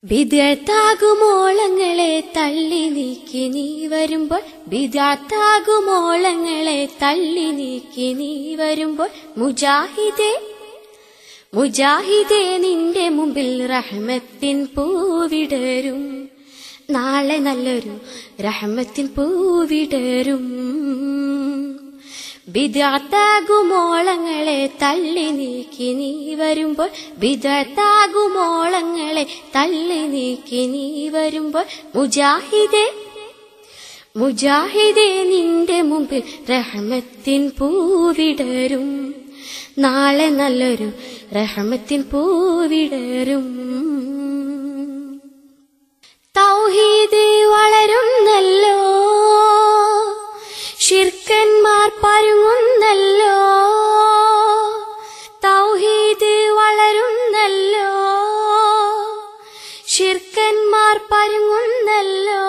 ബിദ്അത്താകുമോളങ്ങളെ തള്ളി നീക്കി നീ വരുമ്പോൾ, ബിദ്അത്താകുമോളങ്ങളെ തള്ളി നീക്കി നീ വരുമ്പോൾ, മുജാഹിദേ മുജാഹിദേ നിന്റെ മുമ്പിൽ റഹ്മത്തിൻ പൂവിടരും. നാളെ നല്ലൊരു റഹ്മത്തിൻ പൂവിടരും. ബിദ്അത്താകുമോളങ്ങളെ തള്ളി നീക്കി നീ വരുമ്പോൾ, ബിദ്അത്താകുമോളങ്ങളെ തള്ളി നീക്കി നീ വരുമ്പോൾ, മുജാഹിദേ മുജാഹിദേ നിന്റെ മുമ്പിൽ റഹ്മത്തിൻ പൂവിടരും. നാളെ നല്ലൊരു റഹ്മത്തിൻ പൂവിടരും. തൗഹീദ് വളരുന്നല്ലോ, ശിർക്കന്മാർ പരുങ്ങുന്നല്ലോ. തൗഹീദ് വളരുന്നല്ലോ, ശിർക്കന്മാർ പരുങ്ങുന്നല്ലോ.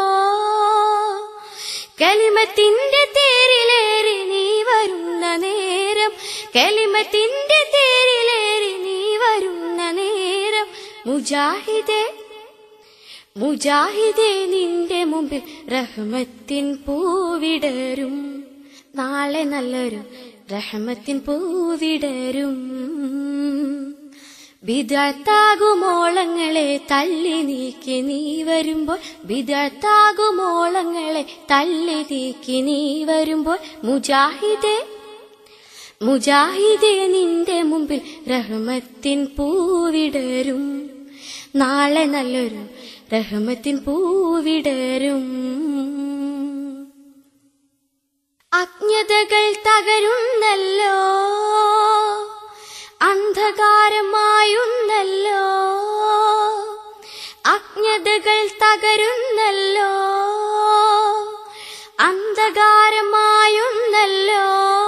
കലിമത്തിന്റെ തേരിലേറി നീ വരുന്ന നേരം, കലിമത്തിന്റെ തേരിലേറി നീ വരുന്ന നേരം, മുജാഹിദേ മുജാഹിദേ നിന്റെ മുമ്പിൽ റഹ്മത്തിൻ പൂവിടരും. നാളെ നല്ലൊരു റഹ്മത്തിൻ പൂവിടരും. ബിദ്അത്താകുമോളങ്ങളെ തള്ളി നീക്കി നീ വരുമ്പോൾ, ബിദ്അത്താകുമോളങ്ങളെ തള്ളി നീക്കി നീ വരുമ്പോൾ, മുജാഹിദേ മുജാഹിദേ നിന്റെ മുമ്പിൽ റഹ്മത്തിൻ പൂവിടരും. നാളെ നല്ലൊരു റഹ്മത്തിൻ പൂവിടരും. അജ്ഞതകൾ തകരുന്നല്ലോ, അന്ധകാരമായുന്നല്ലോ. അജ്ഞതകൾ തകരുന്നല്ലോ, അന്ധകാരമായുന്നല്ലോ.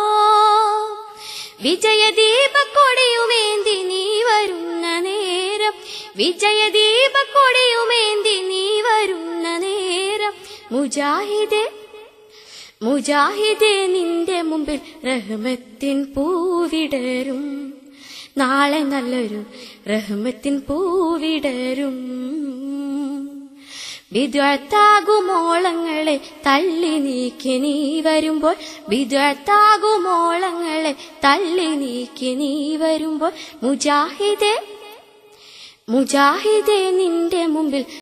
വിജയദീപക്കൊടിയുമേന്തി നീ വരുന്ന നേരം, വിജയദീപക്കൊടിയുമേന്തി നീ വരുന്ന നേരം, മുജാഹിദേ മുജാഹിദേ നിന്റെ മുമ്പിൽ റഹ്മത്തിൻ പൂവിടരും. നാളെ നല്ലൊരു റഹ്മത്തിൻ പൂവിടരും. ബിദ്അത്താകുമോളങ്ങളെ തള്ളി നീക്കി നീ വരുമ്പോൾ, ബിദ്അത്താകുമോളങ്ങളെ തള്ളി നീക്കി നീ വരുമ്പോൾ, മുജാഹിദേ മുജാഹിദേ നിന്റെ മുമ്പിൽ